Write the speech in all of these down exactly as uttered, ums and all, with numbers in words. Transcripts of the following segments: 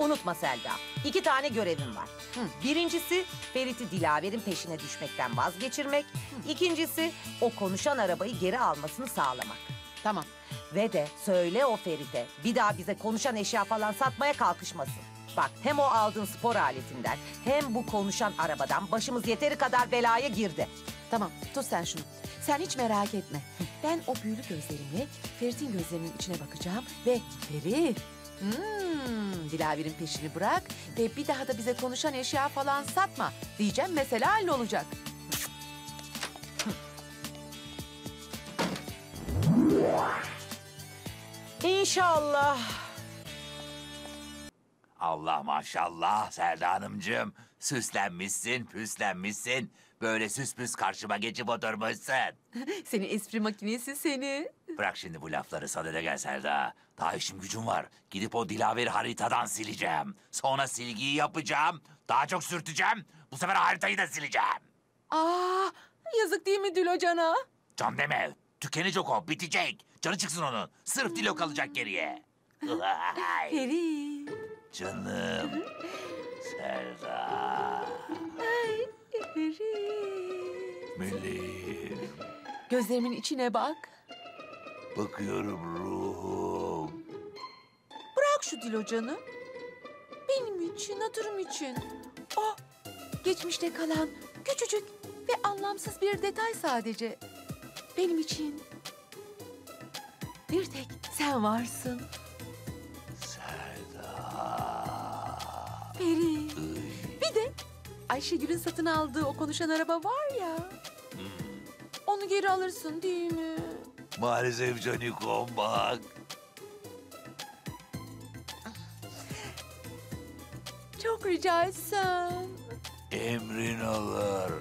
Unutma Selda, iki tane görevim var. Hı. Birincisi Ferit'i Dilaver'in peşine düşmekten vazgeçirmek. Hı. İkincisi o konuşan arabayı geri almasını sağlamak. Tamam. Ve de söyle o Ferit'e bir daha bize konuşan eşya falan satmaya kalkışmasın. Bak hem o aldığın spor aletinden hem bu konuşan arabadan başımız yeteri kadar belaya girdi. Tamam, tut sen şunu. Sen hiç merak etme. Ben o büyülü gözlerimle Ferit'in gözlerinin içine bakacağım ve Ferit, hmm, Dilaver'in peşini bırak ve bir daha da bize konuşan eşya falan satma diyeceğim, mesela hallolacak. İnşallah. Allah maşallah Selda Hanımcığım. Süslenmişsin, püslenmişsin. Böyle süs püs karşıma geçip oturmuşsun. Seni espri makinesi seni. Bırak şimdi bu lafları, sadede gel Selda. Daha işim gücüm var. Gidip o Dilaver'i haritadan sileceğim. Sonra silgiyi yapacağım. Daha çok sürteceğim. Bu sefer haritayı da sileceğim. Aa, yazık değil mi Dilocan'a? Can deme. Tükenecek o, bitecek. Canı çıksın onun. Sırf Dilo kalacak geriye. Ferit. Canım. Selda. Ay, Ferit. Meleğim. Gözlerimin içine bak. Bakıyorum ruhum. Bırak şu Dilocan'ı. Benim için, hatırım için. O, geçmişte kalan küçücük ve anlamsız bir detay sadece. Benim için bir tek sen varsın. Selda. Ferit. Bir de Ayşegül'ün satın aldığı o konuşan araba var ya. Hmm. Onu geri alırsın değil mi? Maalesef Canikom bak. Çok rica etsem. Emrin olur.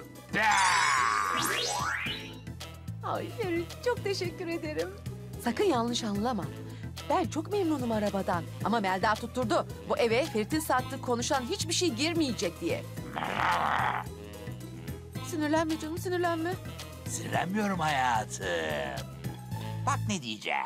Ay Ferit, çok teşekkür ederim. Sakın yanlış anlama. Ben çok memnunum arabadan. Ama Melda tutturdu. Bu eve Ferit'in sattığı konuşan hiçbir şey girmeyecek diye. Sinirlenme canım, sinirlenme. Sinirlenmiyorum hayatım. Bak ne diyeceğim.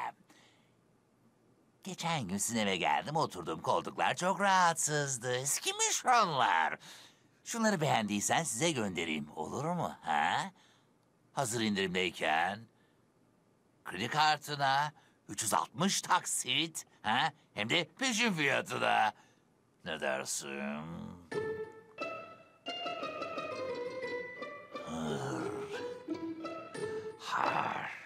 Geçen gün sizin eve geldim, oturduğum koltuklar çok rahatsızdı. Eskimiş onlar. Şunları beğendiysen size göndereyim, olur mu? Ha? Hazır indirimdeyken kredi kartına üç yüz altmış taksit, ha? Hem de peşin fiyatına. Ne dersin? Hır. Har.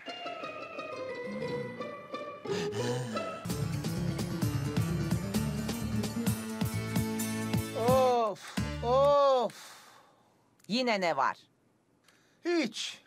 Of, of. Yine ne var? Hiç.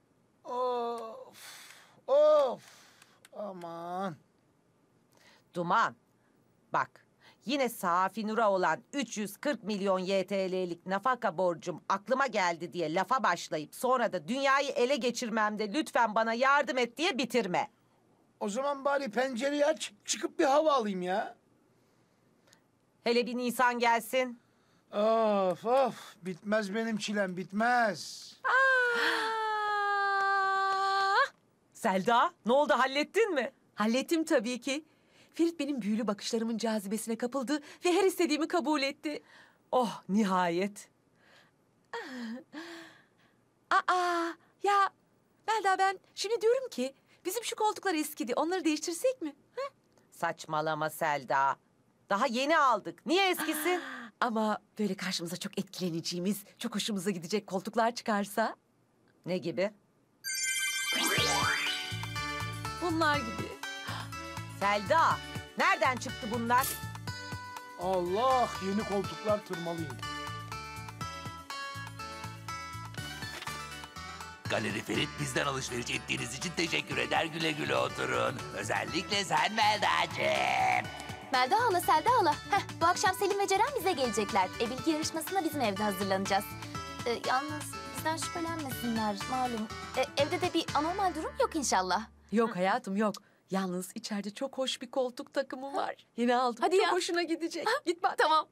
Of, of. Aman. Duman. Bak, yine Safi Nur'a olan üç yüz kırk milyon Y T L'lik nafaka borcum aklıma geldi diye lafa başlayıp sonra da dünyayı ele geçirmemde lütfen bana yardım et diye bitirme. O zaman bari pencereyi aç, çıkıp bir hava alayım ya. Hele bir Nisan gelsin. Of, of. Bitmez benim çilem, bitmez. Selda, ne oldu, hallettin mi? Hallettim tabii ki. Ferit benim büyülü bakışlarımın cazibesine kapıldı ve her istediğimi kabul etti. Oh, nihayet. Aa, ya Melda, ben şimdi diyorum ki bizim şu koltuklar eskidi. Onları değiştirsek mi? Ha? Saçmalama Selda. Daha yeni aldık. Niye eskisin? Ama böyle karşımıza çok etkileneceğimiz, çok hoşumuza gidecek koltuklar çıkarsa? Ne gibi? Bunlar gibi. Selda, nereden çıktı bunlar? Allah, yeni koltuklar tırmalıyım. Galeri Ferit, bizden alışveriş ettiğiniz için teşekkür eder, güle güle oturun. Özellikle sen Melda'cığım. Melda hala, Selda hala. Heh, bu akşam Selim ve Ceren bize gelecekler. E, bilgi yarışmasına bizim evde hazırlanacağız. E, yalnız bizden şüphelenmesinler malum. E, evde de bir anormal durum yok inşallah. Yok hayatım, yok. Yalnız içeride çok hoş bir koltuk takımı var. Yeni aldım. Hadi çok ya. hoşuna gidecek. Git bak. Tamam.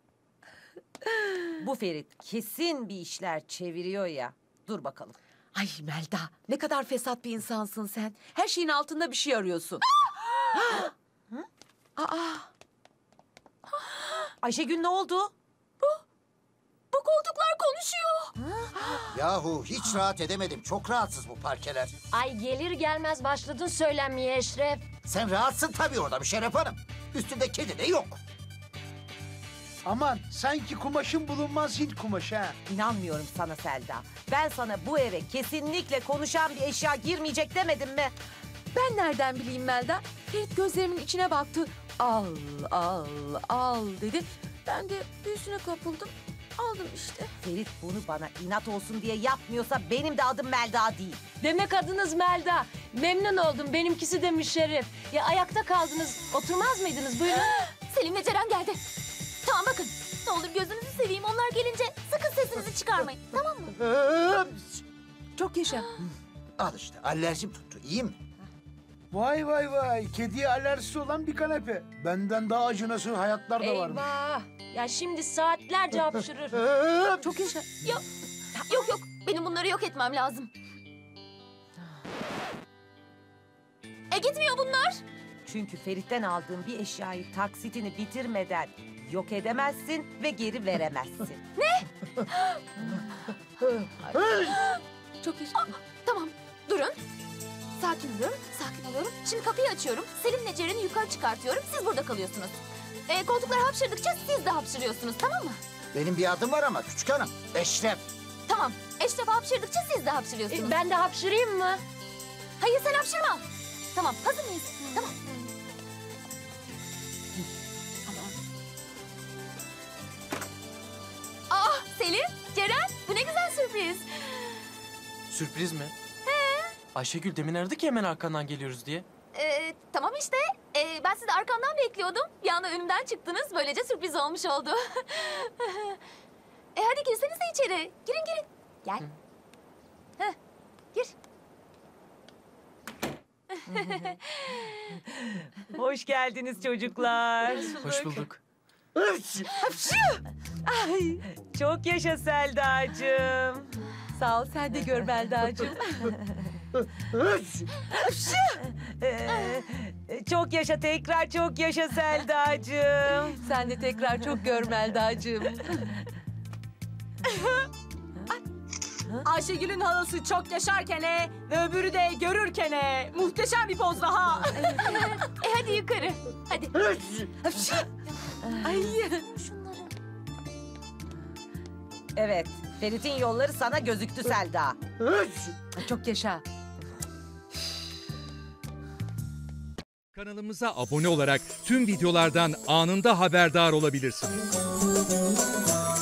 Bu Ferit kesin bir işler çeviriyor ya. Dur bakalım. Ay Melda, ne kadar fesat bir insansın sen. Her şeyin altında bir şey arıyorsun. Aa! Ayşegül ne oldu? Bu koltuklar konuşuyor. Yahu hiç rahat edemedim. Çok rahatsız bu parkeler. Ay gelir gelmez başladın söylenmeye Eşref. Sen rahatsın tabii orada Şeref Hanım. Üstünde kedi de yok. Aman sanki kumaşın bulunmaz Hint kumaşı ha. İnanmıyorum sana Selda. Ben sana bu eve kesinlikle konuşan bir eşya girmeyecek demedim mi? Ben nereden bileyim Melda? Ferit gözlerimin içine baktı. Al, al, al dedi. Ben de büyüsüne kapıldım. Aldım işte. Ferit bunu bana inat olsun diye yapmıyorsa benim de adım Melda değil. Demek adınız Melda. Memnun oldum. Benimkisi de Müşerref. Ya ayakta kaldınız. Oturmaz mıydınız? Buyurun. Selim ve Ceren geldi. Tamam bakın. Ne olur gözünüzü seveyim. Onlar gelince sakın sesinizi çıkarmayın. Tamam mı? Çok yaşa. Al işte alerjim tuttu. İyi mi? Vay vay vay. Kediye alerjisi olan bir kanepe. Benden daha acınası hayatlar da varmış. Eyvah. Ya şimdi saatlerce hapşırır. Çok yaşa. Yok. Yok yok. Benim bunları yok etmem lazım. E gitmiyor bunlar. Çünkü Ferit'ten aldığın bir eşyayı taksitini bitirmeden yok edemezsin ve geri veremezsin. Çok yaşa. Tamam. Durun. Sakin oluyorum. Sakin oluyorum. Şimdi kapıyı açıyorum. Selim'le Ceren'i yukarı çıkartıyorum. Siz burada kalıyorsunuz. E, koltuklar hapşırdıkça siz de hapşırıyorsunuz. Tamam mı? Benim bir adım var ama küçük hanım. Eşref. Tamam. Eşref hapşırdıkça siz de hapşırıyorsunuz. E, ben de hapşırayım mı? Hayır sen hapşırma. Tamam. Hazır mıyız? Tamam. Tamam. Aa Selim, Ceren bu ne güzel sürpriz. Sürpriz mi? He. Ayşegül demin aradı ki hemen arkandan geliyoruz diye. Ee, tamam işte. Ee, ben sizi arkamdan bekliyordum. Bir anda önümden çıktınız. Böylece sürpriz olmuş oldu. e hadi girsenize içeri. Girin girin. Gel. Heh, gir. Hoş geldiniz çocuklar. Hoş bulduk. Ay, çok yaşa Selda'cığım. Sağ ol sen de gör Melda'cığım. Ee, çok yaşa tekrar çok yaşa Selda'cığım. Sen de tekrar çok gör Melda'cığım. Ayşegül'ün halası çok yaşarkene ve öbürü de görürkene. Muhteşem bir poz daha. E hadi yukarı. Hadi. Ay. Şunları. Evet, Ferit'in yolları sana gözüktü Selda. Çok yaşa. Kanalımıza abone olarak tüm videolardan anında haberdar olabilirsiniz.